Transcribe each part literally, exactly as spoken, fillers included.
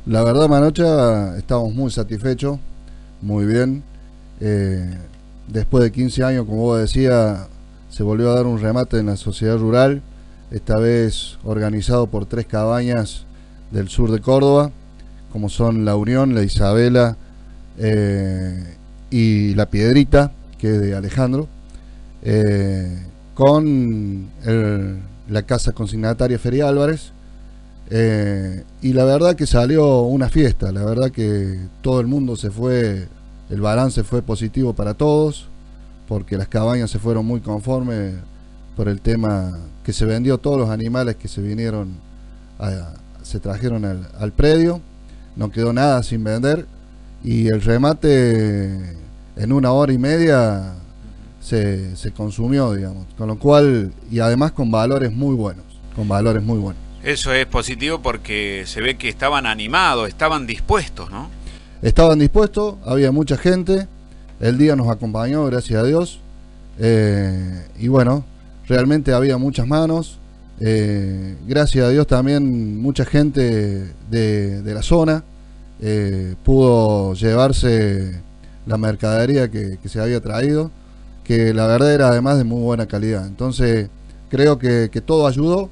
La verdad, Manocha, estamos muy satisfechos, muy bien. Eh, Después de quince años, como vos decías, se volvió a dar un remate en la sociedad rural, esta vez organizado por tres cabañas del sur de Córdoba, como son La Unión, La Isabela eh, y La Piedrita, que es de Alejandro, eh, con el- la casa consignataria Feria Álvarez. Eh, y la verdad que salió una fiesta, la verdad que todo el mundo se fue, el balance fue positivo para todos, porque las cabañas se fueron muy conformes por el tema que se vendió todos los animales que se vinieron, a- se trajeron al, al predio, no quedó nada sin vender y el remate en una hora y media se, se consumió, digamos, con lo cual, y además con valores muy buenos, con valores muy buenos. Eso es positivo porque se ve que estaban animados, estaban dispuestos, ¿no? Estaban dispuestos, había mucha gente, el día nos acompañó, gracias a Dios, eh, y bueno, realmente había muchas manos, eh, gracias a Dios también mucha gente de, de la zona eh, pudo llevarse la mercadería que, que se había traído, que la verdad era además de muy buena calidad, entonces creo que, que todo ayudó.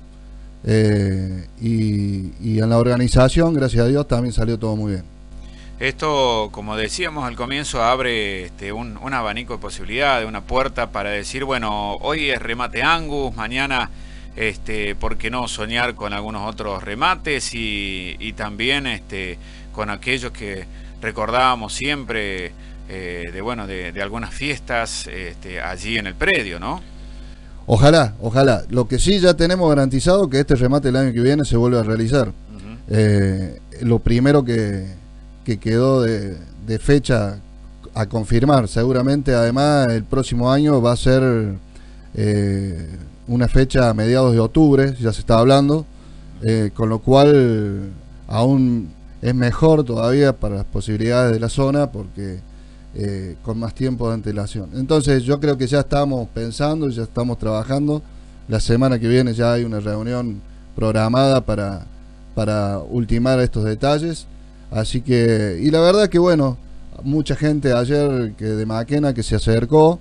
Eh, y, y en la organización, gracias a Dios, también salió todo muy bien. Esto, como decíamos al comienzo, abre este, un, un abanico de posibilidades, una puerta para decir, bueno, hoy es remate Angus, mañana, este, ¿por qué no soñar con algunos otros remates y, y también este, con aquellos que recordábamos siempre eh, de, bueno, de, de algunas fiestas este, allí en el predio, ¿no? Ojalá, ojalá. Lo que sí ya tenemos garantizado que este remate el año que viene se vuelve a realizar. Ujú. Eh, lo primero que, que quedó de, de fecha a confirmar, seguramente además el próximo año va a ser eh, una fecha a mediados de octubre, ya se está hablando, eh, con lo cual aún es mejor todavía para las posibilidades de la zona porque eh, con más tiempo de antelación. Entonces yo creo que ya estamos pensando, ya estamos trabajando. La semana que viene ya hay una reunión programada para, para ultimar estos detalles. Así que, y la verdad que bueno, mucha gente ayer que de Maquena que se acercó,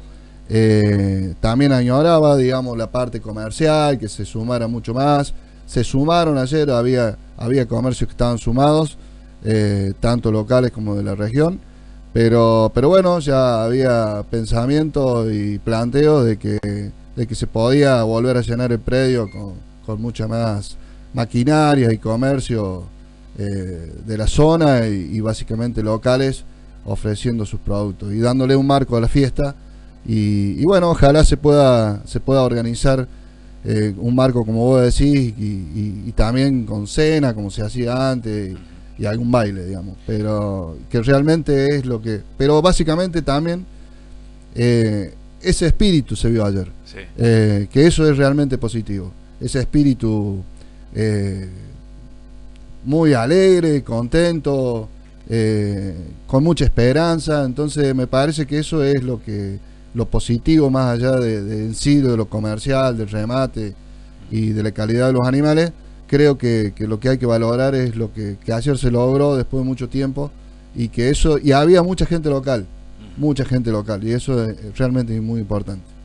eh, también añoraba, digamos, la parte comercial, que se sumara mucho más. Se sumaron ayer, había, había comercios que estaban sumados, eh, tanto locales como de la región. Pero, pero bueno, ya había pensamientos y planteos de que, de que se podía volver a llenar el predio con, con mucha más maquinaria y comercio eh, de la zona y, y básicamente locales ofreciendo sus productos y dándole un marco a la fiesta y, y bueno, ojalá se pueda, se pueda organizar eh, un marco como vos decís y, y, y también con cena como se hacía antes y, y algún baile, digamos, pero que realmente es lo que, pero básicamente también eh, ese espíritu se vio ayer, Sí. eh, que eso es realmente positivo, ese espíritu eh, muy alegre, contento, eh, con mucha esperanza, entonces me parece que eso es lo que lo positivo más allá de, de en sí, de lo comercial, del remate y de la calidad de los animales. Creo que, que lo que hay que valorar es lo que, que ayer se logró después de mucho tiempo y que eso, y había mucha gente local, mucha gente local y eso es realmente muy importante.